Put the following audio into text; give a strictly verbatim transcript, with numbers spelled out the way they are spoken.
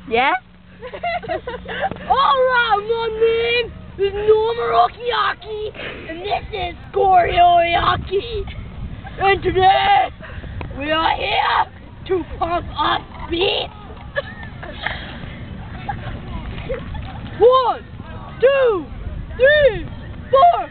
Yeah? Alright, my name is Norman Rokiaki, and this is Goryoyaki. And today, we are here to pump up beats. One, two, three, four.